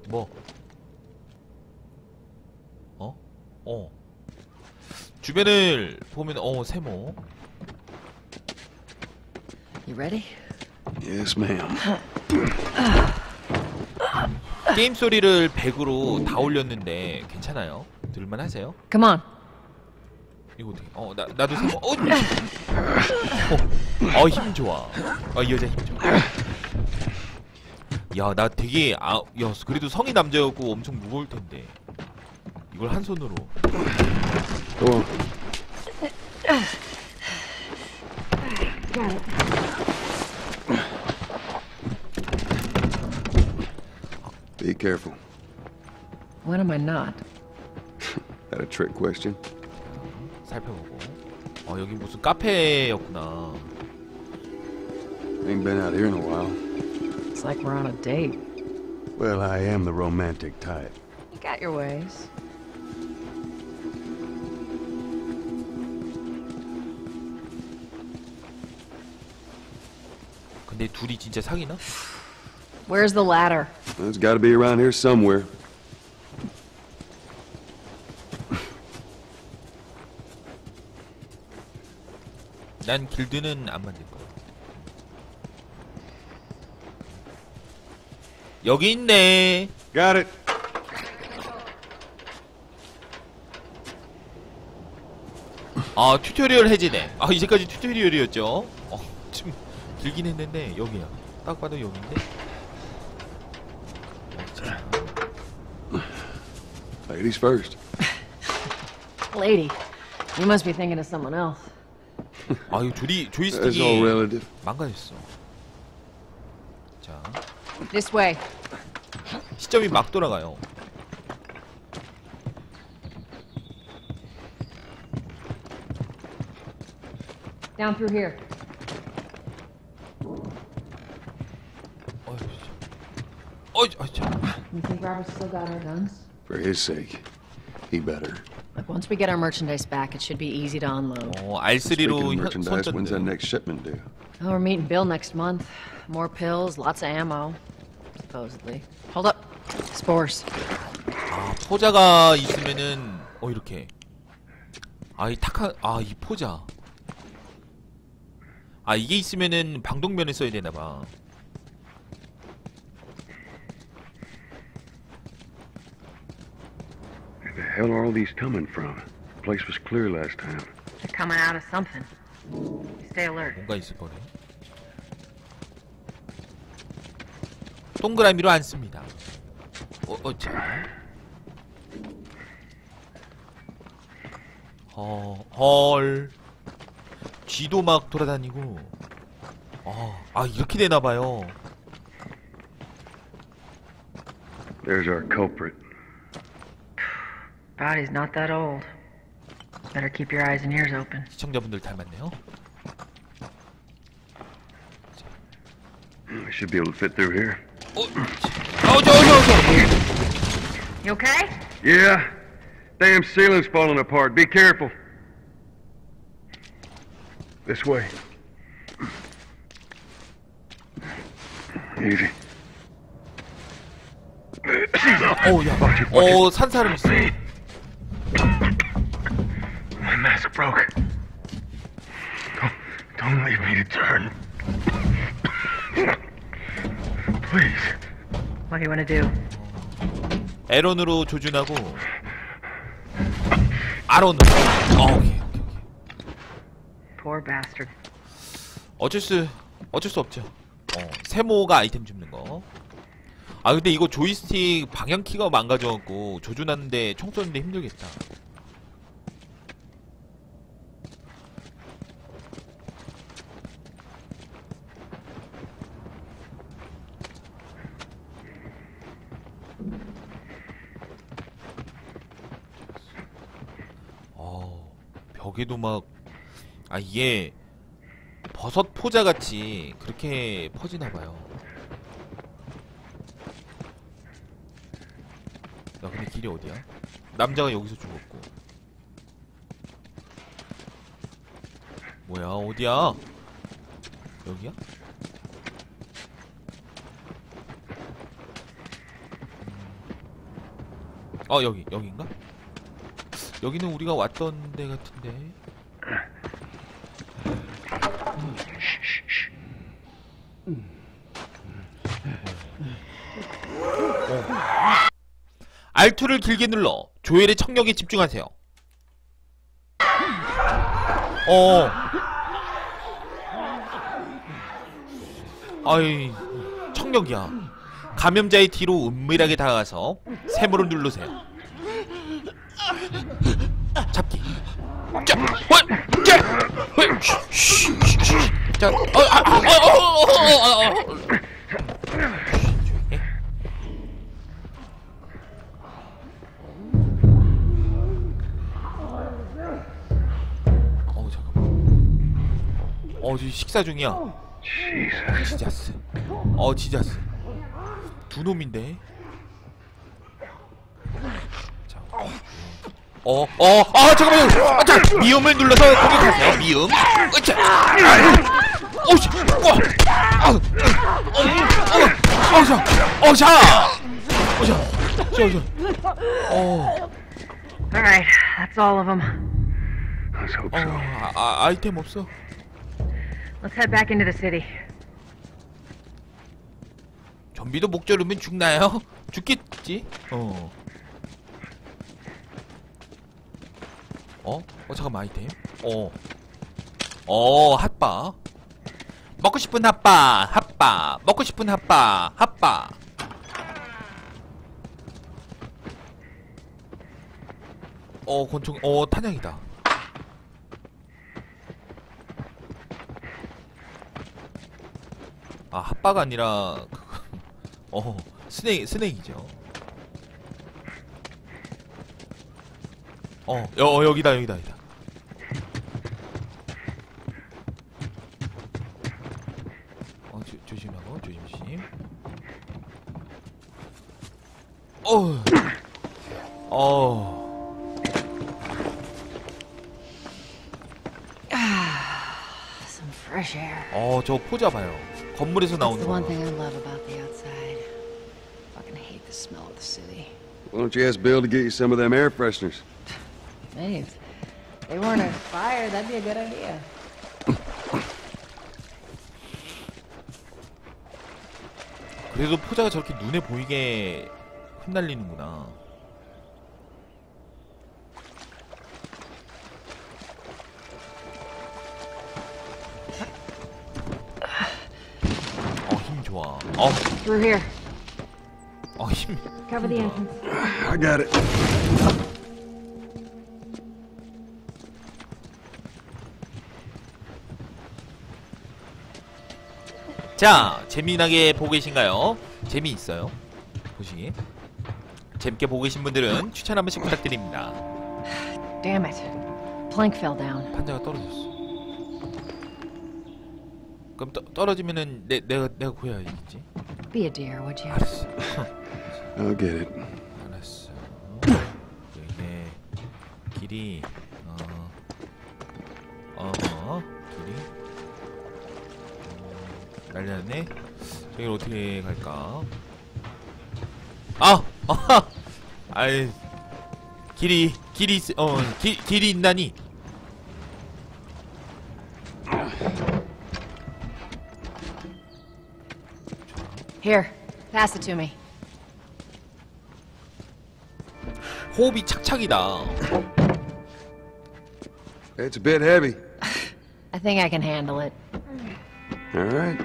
뭐? 어? 어. 주변을 보면 세모. You ready? Yes, ma'am. 게임 소리를 100으로 다 올렸는데 괜찮아요? 들을만 하세요? Come on. 이거 어떻게? 나도 세모. 힘 좋아. 이 여자 힘 좋아. 야, 나 되게 야, 그래도 성인 남자였고 엄청 무거울 텐데. 이걸 한 손으로. Go on. Be careful. When am I not? That a trick question? 살펴보고. 여기 무슨 카페였구나. Ain't been out here in a while. It's like we're on a date. Well, I am the romantic type. You got your ways. 근데 둘이 진짜 사귀나? Where's the ladder? Well, it's got to be around here somewhere. 난 길드는 안 만들 거야. 여기 있네. Got it. 튜토리얼 해제네. 이제까지 튜토리얼이었죠. 좀 길긴 했는데 여기야. 딱 봐도 여기인데. Ladies first. Lady, you must be thinking of someone else. 이거 That's all 조이스틱이 relative. 망가졌어. 자, This way. 시점이 막 돌아가요. Down through here. You think Robert's still got our guns? For his sake, he better. Look, once we get our merchandise back, it should be easy to unload. R3로 Speaking of merchandise, when's that 손전등. next shipment due? Oh, we're meeting Bill next month. More pills, lots of ammo. Supposedly. Hold up. Spores. 포자가 있으면은 이렇게. 이 탁한 이 포자. 이게 있으면은 방독면을 써야 되나 봐. Where the hell are all these coming from? The place was clear last time. They're coming out of something. Stay alert. 뭔가 있을 거네. 동그라미로 안 씁니다. 자. 헐. 쥐도 막 돌아다니고. 이렇게 되나봐요. There's our culprit. Body's not that old. Better keep your eyes and ears open. 시청자분들 닮았네요. We should be able to fit through here. 저. You okay? Yeah. Damn ceiling's falling apart. Be careful. This way. Easy. 야. 산 사람 있어. My mask broke. Don't leave me to turn. Please. What do you want to do? 에런으로 조준하고 R으로. 오케이. Poor bastard. 어쩔 수 없죠. 세모가 아이템 줍는 거. 근데 이거 조이스틱 방향키가 망가져갖고 조준하는데 총 쏘는데 힘들겠다. 벽에도 막 이게 버섯 포자같이 그렇게 퍼지나봐요. 야, 근데 길이 어디야? 남자가 여기서 죽었고. 뭐야, 어디야? 여기야? 여긴가? 여기는 우리가 왔던 데 같은데. R2를 길게 눌러 조엘의 청력에 집중하세요. 아이, 청력이야. 감염자의 뒤로 은밀하게 다가가서 세모를 누르세요. 잡기. 자, 자, 잠깐만. 지금 식사 중이야. 지자스. 지자스. 두 놈인데. 자. 잠깐만요. 자, 미음을 눌러서 공격하세요. 미음. 자. 오씨. Alright, that's all of them. Let's hope so. 아이템 없어. Let's head back into the city. 좀비도 목 조르면 죽나요? 죽겠지? 잠깐만, 아이템. 핫바. 먹고 싶은 핫바. 먹고 싶은 핫바. 권총, 탄약이다. 핫바가 아니라, 스낵이죠. 여기다. 조심하고, 조심. Some fresh air. 저 포자 봐요. 건물에서 That's 나오는 the 거. one thing I love about the outside. Fucking hate the smell of the city. Why don't you ask Bill to get you some of them air fresheners? Hey, if they weren't on fire, that'd be a good idea. 그래도 포자가 저렇게 눈에 보이게 흩날리는구나. 힘 좋아. Through here. 힘. Cover the entrance. I got it. 자, 재미나게 보고 계신가요? 재미있어요. 보시기. 재밌게 보고 계신 분들은 추천 한 번씩 부탁드립니다. Damn it. Plank fell down. 판자가 떨어졌어. 그럼 떨어지면은 내가 구해야겠지. Be a dear, would you? 알았어. I'll get it. 알았어. 여기네. 길이 길이 난리났네. 저기를 어떻게 갈까? 아이, 길이 있나니? Here, pass it to me. 호흡이 착착이다. It's a bit heavy. I think I can handle it. All right.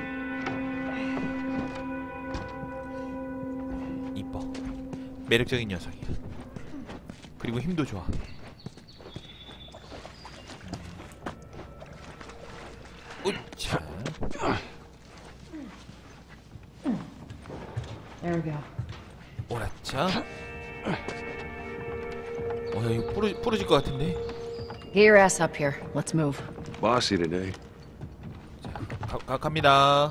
이뻐. 매력적인 녀석이야. 그리고 힘도 좋아. 우차. There we go. 오라차. 야, 이거 부러질 것 같은데. Get your ass up here. Let's move. Bossy today. 갑니다.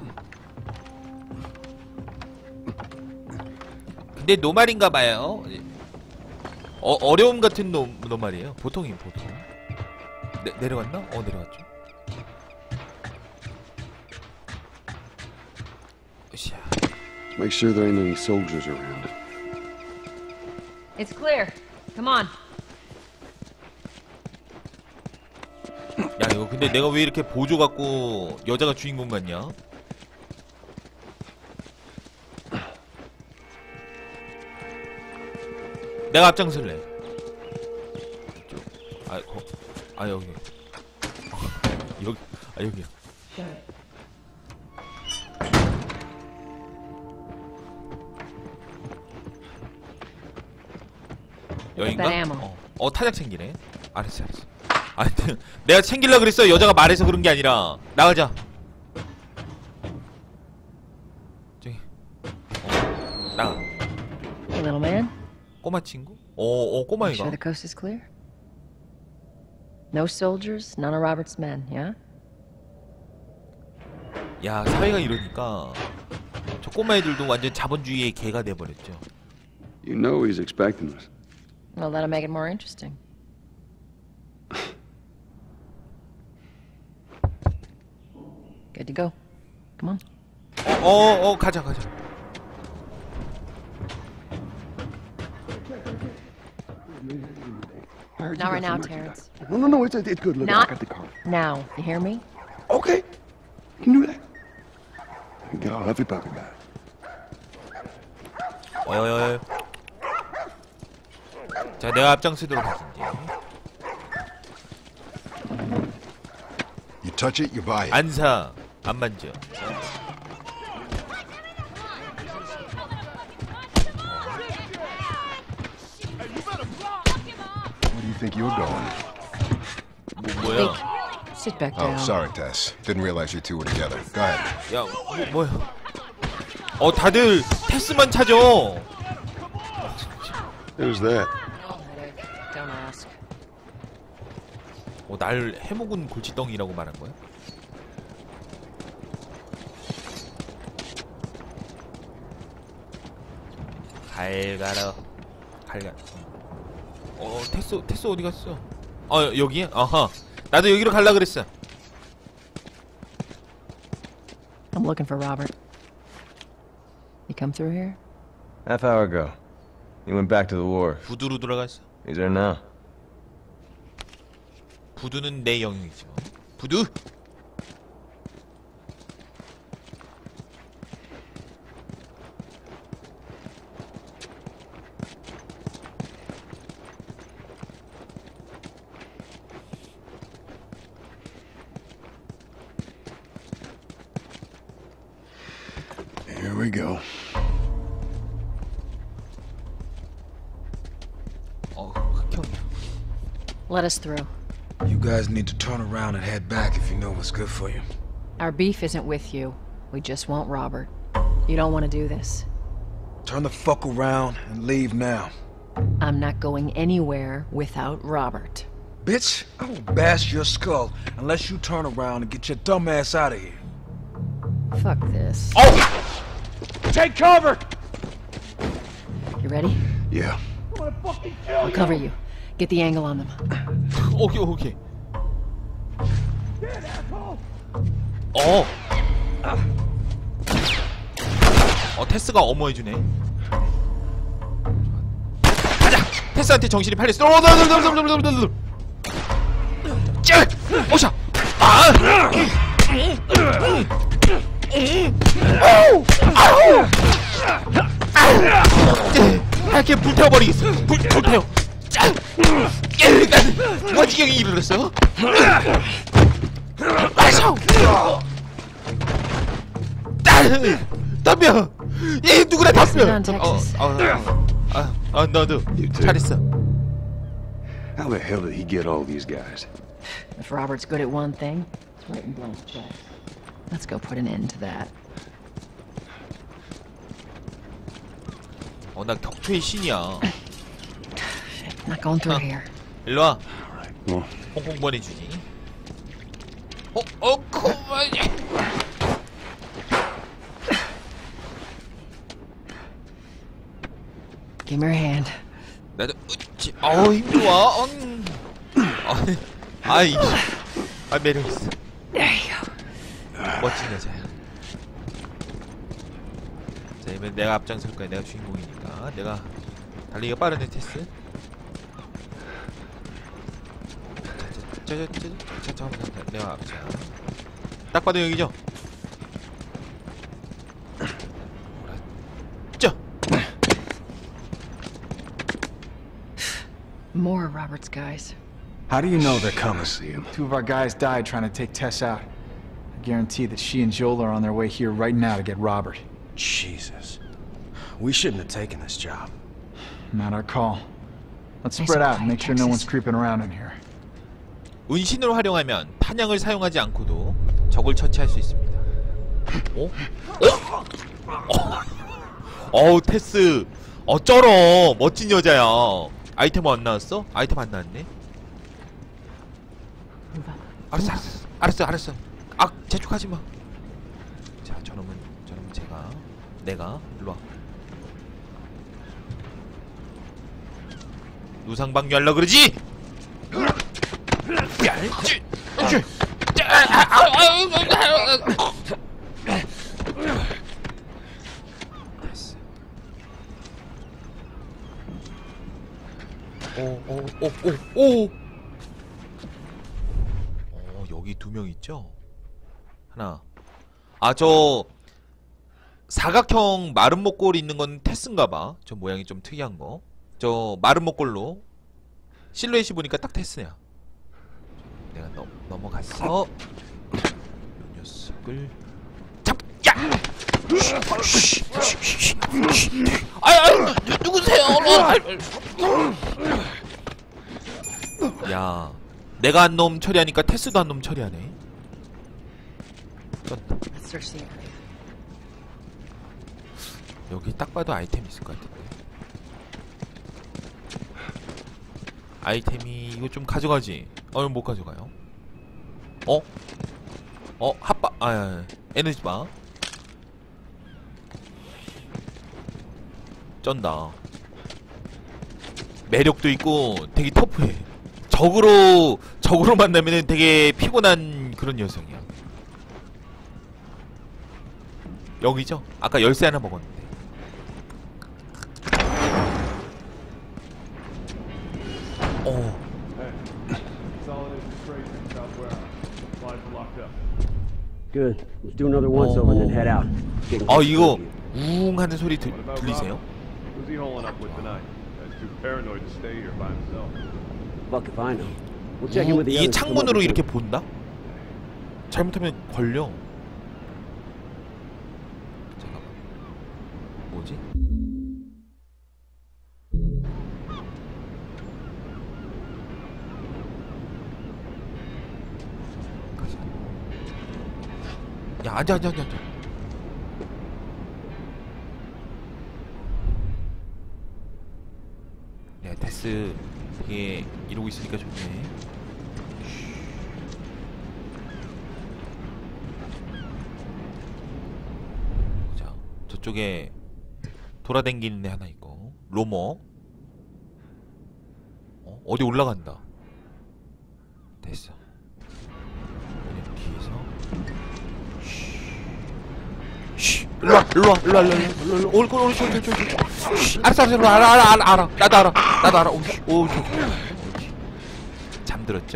근데 노말인가봐요. 어려움 같은 노말이에요. 보통. 내려갔나? 내려갔죠. 으쌰. Make sure there ain't any soldiers around. It's clear. Come on. 야 이거 근데 내가 왜 이렇게 보조 갖고 여자가 주인공 같냐? 내가 앞장설래. 이쪽. 아 여기. 여기. 아 여기야. 여긴가? Get that ammo. 타작 챙기네. 알았어. 하여튼 내가 챙길라 그랬어. 여자가 말해서 그런 게 아니라. 나가자. 저기. 나가. Hey, little man. 꼬마 친구? You 꼬마이가. sure the coast is clear? No soldiers, none of Robert's men, yeah? 야, 사회가 이러니까 저 꼬마 애들도 완전 자본주의의 개가 돼버렸죠. You know he's expecting us. Well, that'll make it more interesting. Good to go. Come on. 가자. I heard Not you right got now, some Terrence. merchandise. No, it's good. Look, Not I got the car. now. You hear me? Okay, you can do that. You get all huffy puffy about it. 어여여여. 자, 내가 앞장서도록 하겠지. You touch it, you buy it. 안 사, 안 만져. Where do you think you're going? 뭐야? Sit back Oh, down. sorry, Tess. Didn't realize you two were together. Go ahead. 야, 뭐야? 다들 테스만 찾아. Who's that? Headache. Don't ask. 날 해먹은 골칫덩이라고 말한 거야? 갈가라. 테스 어디 갔어? 여기야? 아하. 나도 여기로 갈라 그랬어. I'm looking for Robert. You come through here? Half hour ago. He went back to the wharf. 부두로 돌아갔어. He's there now. 부두는 내 영역이죠. 부두. Here we go. 흑형이야. Let us through. You guys need to turn around and head back if you know what's good for you. Our beef isn't with you. We just want Robert. You don't want to do this. Turn the fuck around and leave now. I'm not going anywhere without Robert. Bitch, I will bash your skull unless you turn around and get your dumb ass out of here. Fuck this. Take cover! You ready? Yeah. I'll cover you. Get the angle on them. 오케이. 테스가 어머해주네. 가자! 테스한테 정신이 팔렸어. 오샤! 이렇게 불태워버리겠어. 불태워. 누가 지경이 이르렀어? 마셔! 덤벼! 얘 누구나 덤벼! Sit down, Texas. 너도 You too. 잘했어. How the hell did he get all these guys? If Robert's good at one thing, it's writing blank checks. Let's go put an end to that. 나 격투의 신이야. Not going through here. 일로와. Well, 홍콩 보내주지. 그만. Give me your hand. 나도 힘들어. 매력있어. There you go. 멋진 여자야. 자, 이번엔 내가 앞장설 거야. 내가 주인공이니까. 내가 달리기가 빠르네 테스. 잠깐만 내가 딱 봐도 여기죠? More of Robert's guys. How do you know they're coming? See him. 2 of our guys died trying to take Tess out. I guarantee that she and Joel are on their way here right now to get Robert. Jesus. We shouldn't have taken this job. Not our call. Let's Nice spread and out and quiet, make sure no one's Texas. creeping around in here. 은신을 활용하면 탄약을 사용하지 않고도 적을 처치할 수 있습니다. 어? 어우 테스 쩔어 멋진 여자야. 아이템 안 나왔어? 아이템 안 나왔네. 알았어. 아 재촉하지 마. 자 저놈은 내가 일로 와. 누상방뇨 하려고 그러지? 오. 여기 2명 있죠? 하나. 아, 저 사각형 마른 목골 있는 건 테스인가봐. 저 모양이 좀 특이한 거. 저 마른 목골로 실루엣이 보니까 딱 테스야. 내가 넘어갔어. 이 녀석을 잡자. 누구세요? 야, 내가 한 놈 처리하니까 테스도 한 놈 처리하네. 쩐다. Let's search the area. 여기 딱 봐도 아이템 있을 것 같은데. 아이템이 이거 좀 가져가지. 이거 못 가져가요. 핫바. 에너지바. 쩐다. 매력도 있고 되게 터프해. 적으로 만나면은 되게 피곤한 그런 여성이야. 여기죠? 아까 열쇠 하나 먹었는데. Good. Let's do another once over and then head out. 이거 우웅 하는 소리 들리세요? Who's he holing up with tonight? That's too paranoid to stay here by himself. Fuck if I know. We'll check in with the 이게 others. 창문으로 이렇게 본다? 잘못하면 걸려. 잠깐만. 뭐지? 가자. 야, 앉아. 야, 데스 되게 이러고 있으니까 좋네. 자, 저쪽에 돌아다니는 애 하나 있고. 로머. 어디 올라간다. 됐어. 뒤에서. 일로와. 알았어. 알아. 나도 알아. 오. 잠들었죠?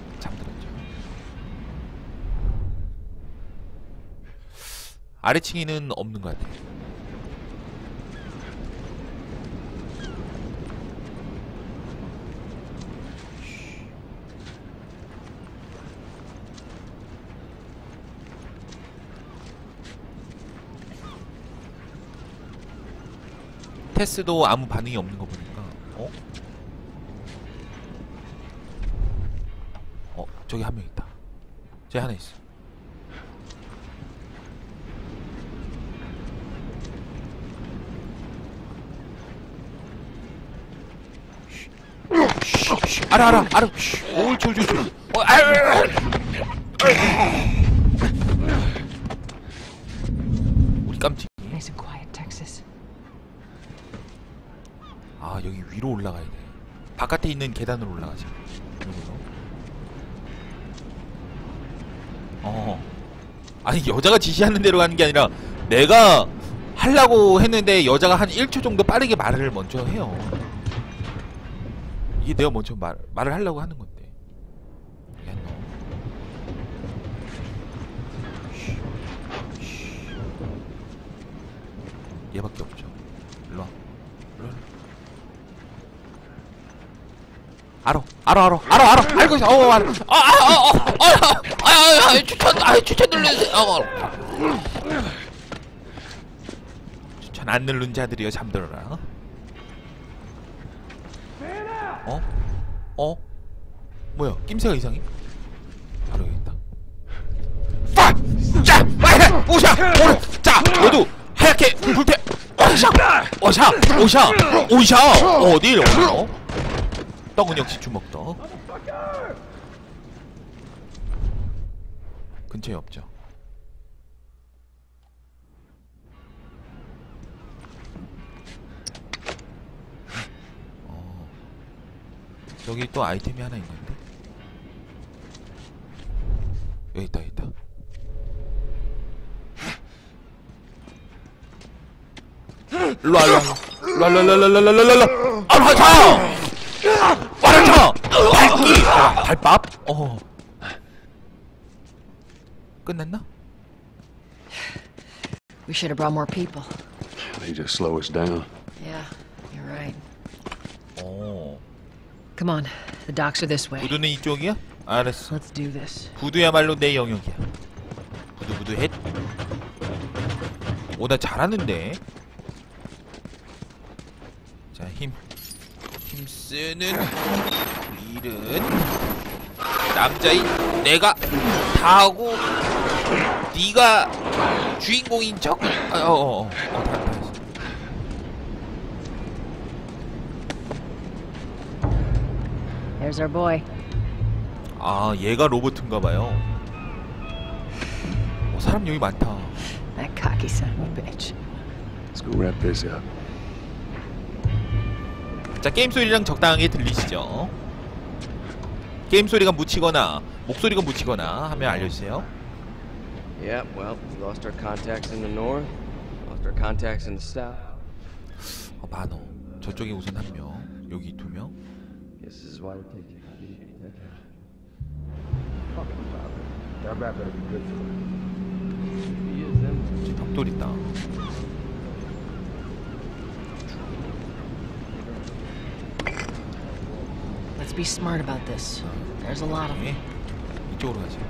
아래층에는 없는 것 같아. 테스도 아무 반응이 없는 거 보니까 저기 한 명 있다. 저기 하나 있어. 알아. 옳지. 우리 깜찍이. Nice and quiet, Texas. 여기 위로 올라가야 돼. 바깥에 있는 계단으로 올라가자. 아니 여자가 지시하는 대로 가는 게 아니라 내가 하려고 했는데 여자가 한 1초 정도 빠르게 말을 먼저 해요. 이게 내가 먼저 말을 하려고 하는 건데. 야, 너. 얘밖에 없죠. 일로 와. 일로 와. 알아. 알고 있어. 알아. 추천 눌러주세요. 추천 안 누른 자들이여 잠들어라. 뭐야? 낌새가 이상해? 바로 여기 있다. 오샤! 자, 너도 하얗게 불태. 오샤! 어딜? 떡은 역시 주먹떡. 근처에 없죠. 저기 또 아이템이 하나 있는데. 여기 있다. 일로와. 와라차! 발기! 발밥? 끝났나? We should have brought more people. They just slow us down. Yeah, you're right. Come on, the docks are this way. 구두는 이쪽이야? 알았어. Let's do this. 구두야말로 내 영역이야. 구두 헷. 나 잘하는데. 자, 힘 쓰는 일은 남자인 내가 다 하고 네가 주인공인 척. 다 했어. There's our boy. 아, 얘가 로봇인가봐요. 사람 여기 많다. That cocky son of a bitch. Let's go wrap this up. 자, 게임 소리랑 적당하게 들리시죠? 게임 소리가 묻히거나 목소리가 묻히거나 하면 알려주세요. Yeah, well, we lost our contacts in the north, lost our contacts in the south. 많어. 저쪽에 우선 한 명, 여기 2명. This is why we take you. 지금 벽돌 있다. Let's be smart about this. There's a lot of them. 이쪽으로 가자.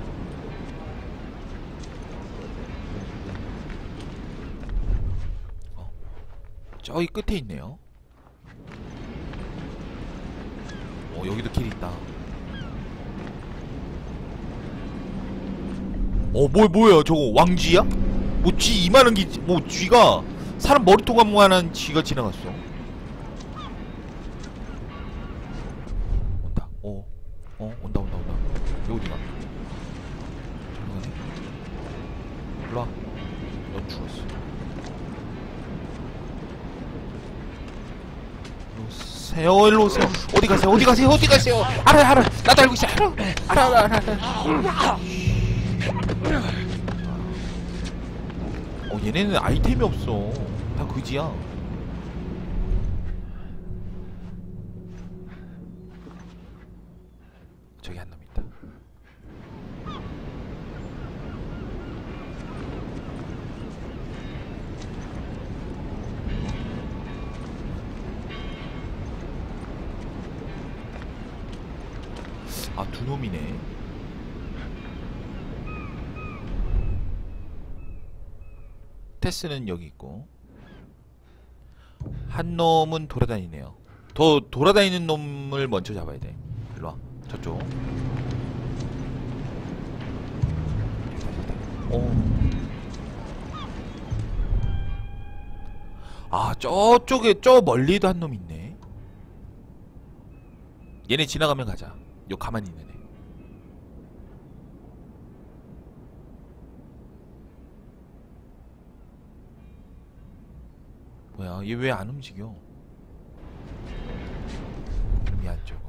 저기 끝에 있네요. 여기도 길 있다. 뭐야 저거 왕쥐야? 뭐 쥐 이만한 게 뭐 쥐가 사람 머리통만한 쥐가 지나갔어. 온다. 여기 어디가? 저기 가네. 일로와. 넌 죽었어. 일로 오세요. 어디 가세요? 알아. 나도 알고 있어. 알아. 얘네는 아이템이 없어. 다 그지야. 저기 한 놈 있다. 아, 2놈이네. 테스는 여기 있고 한 놈은 돌아다니네요. 더 돌아다니는 놈을 먼저 잡아야 돼. 일로와. 저쪽. 아, 저쪽에 저 멀리도 한 놈 있네. 얘네 지나가면 가자. 요 가만히 있는 애. 뭐야, 얘 왜 안 움직여? 그럼 이 안쪽은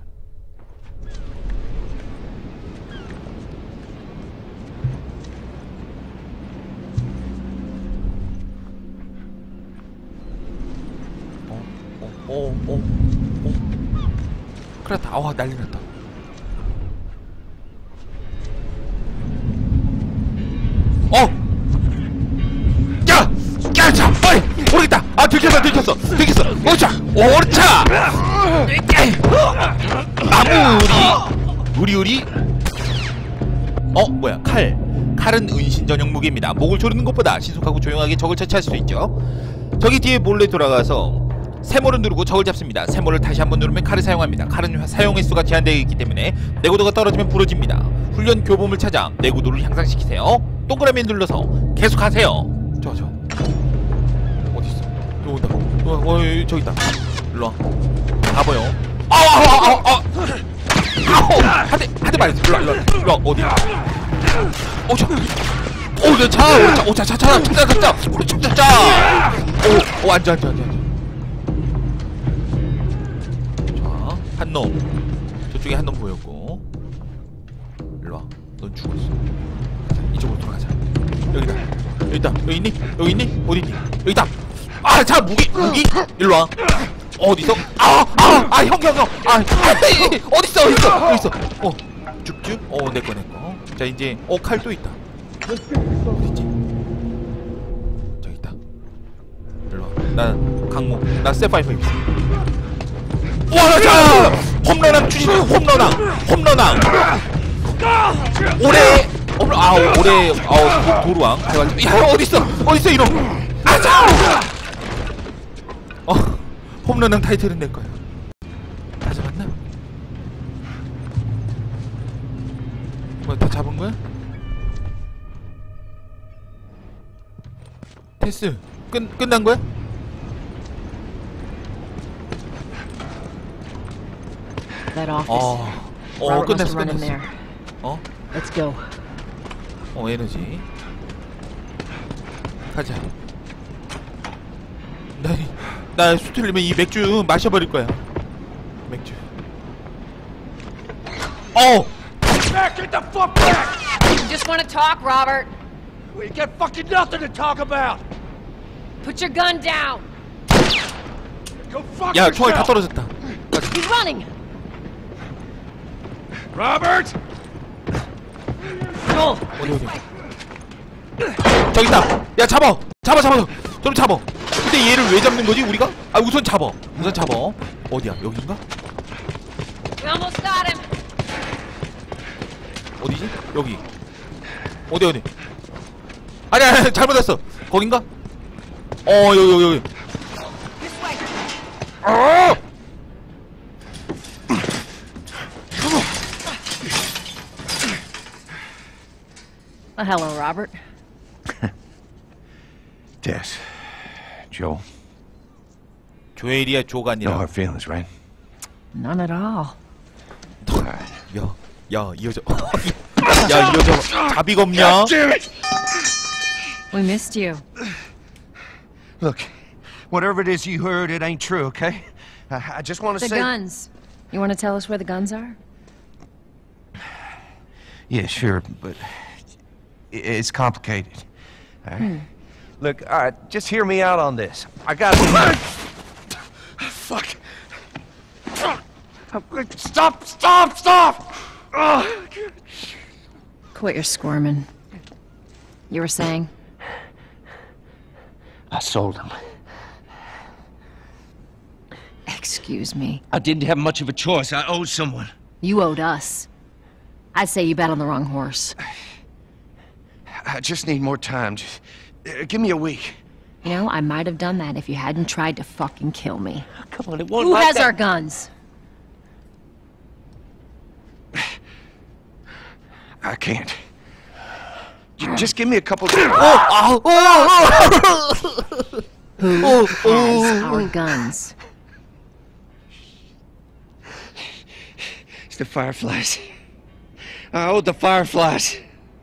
큰일 났다. 와, 난리 났다. 야, 자, 어이, 모르겠다. 아, 들켰어. 오차, 우리. 뭐야, 칼은 은신 전용 무기입니다. 목을 조르는 것보다 신속하고 조용하게 적을 처치할 수 있죠. 저기 뒤에 몰래 돌아가서 세모를 누르고 적을 잡습니다. 세모를 다시 한번 누르면 칼을 사용합니다. 칼은 사용 횟수가 제한되어 있기 때문에 내구도가 떨어지면 부러집니다. 훈련 교범을 찾아 내구도를 향상시키세요. 동그라미 눌러서 계속하세요. 저 어디 있어? 여기 온다. 저기 있다. 일로 와. 가봐요. 한 대 맞았어. 일로 와. 어디야? 앉아. 자, 한 놈. 저쪽에 한 놈 보였고. 일로 와. 넌 죽었어. 이쪽으로 돌아가자. 여기다. 여기 있니? 어디 있니? 여기다. 자, 무기. 일로 와. 어디서? 형. 어딨어? 쭉쭉. 내 거. 자, 이제 칼 또 있다. 어딨지? 저기 있다. 일로 와. 나 강목. 나 세파이프 입어. 와, 자! 홈런왕 출신. 홈런왕. 올해 도루왕. 야, 어딨어 이놈. 자! 홈런왕 타이틀은 내 거야. 다 잡았나? 다 잡은 거야? 테스 끝난 거야? That office. Robert must have run in there. Let's go. 에너지. 가자. 나 수 틀리면 이 맥주 마셔버릴 거야. 맥주. Back! Get the fuck back! You just want to talk, Robert. We got fucking nothing to talk about! Put your gun down. Go fuck 야, 총알 다 yourself! 떨어졌다. He's running. Robert! 어디. 저기 있다. 야, 잡아. 좀 잡아. 근데 얘를 왜 잡는 거지, 우리가? 우선 잡아. 어디야? 여긴가? We almost got him. 어디지? 여기. 어디? 아니야, 잘못 왔어. 거긴가? 여기. This way. Well, hello, Robert. Tess. Joel. 조엘이야, 조가 No 아니라. hard feelings, right? None at all. 야, 이 여자. 야, 이 여자. 자비가 없냐? We missed you. Look, whatever it is you heard, it ain't true, okay? I just want to The say... guns. You want to tell us where the guns are? Yeah, sure, but it's complicated. All right? Look, all right, just hear me out on this. I got... Fuck. Stop! Quit your squirming. You were saying? I sold him. Excuse me. I didn't have much of a choice. I owed someone. You owed us. I'd say you bet on the wrong horse. I just need more time. Just, give me a week. You know, I might have done that if you hadn't tried to fucking kill me. Come on, it won't Who like has that. our guns? I can't. Just give me a couple... Who has our guns? It's the Fireflies. I owed the Fireflies.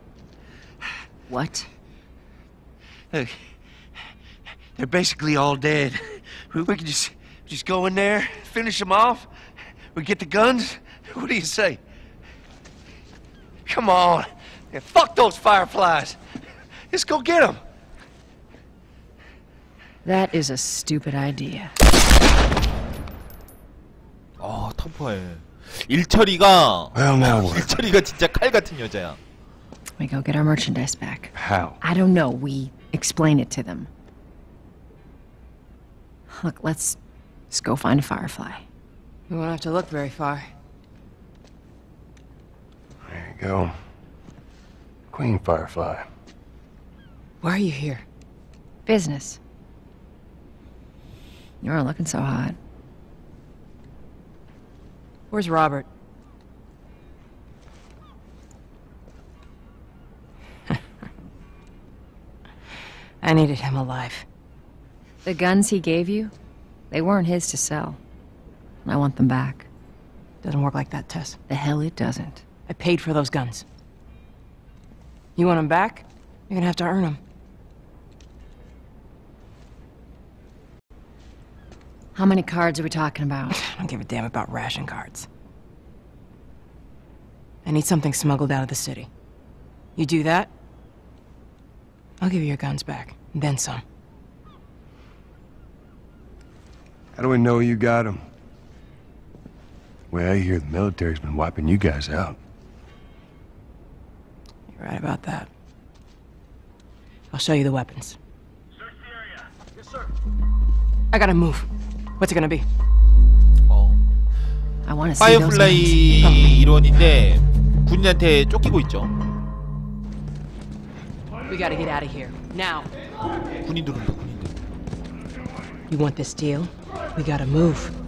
What? Look, they're basically all dead. We could just go in there, finish them off. We get the guns. What do you say? Come on. Yeah, fuck those Fireflies. Let's go get them. That is a stupid idea. 터프해. 일처리가 Well, now what? 일처리가 진짜 칼 같은 여자야. We go get our merchandise back. How? I don't know. We explain it to them. Look, let's go find a Firefly. We won't have to look very far. There you go. Queen Firefly. Why are you here? Business. You aren't looking so hot. Where's Robert? I needed him alive. The guns he gave you, they weren't his to sell. I want them back. Doesn't work like that, Tess. The hell it doesn't. I paid for those guns. You want them back? You're gonna have to earn them. How many cards are we talking about? I don't give a damn about ration cards. I need something smuggled out of the city. You do that, I'll give you your guns back, and then some. How do we know you got them? Well, I hear the military's been wiping you guys out. You're right about that. I'll show you the weapons. Search the area. Yes, sir. I gotta move. What's it gonna be? I want to see those 파이어플라이 guns. 일원인데 군인한테 쫓기고 있죠. We gotta get out of here now. 군인 들어온다. 군인들. You want this deal? We gotta move.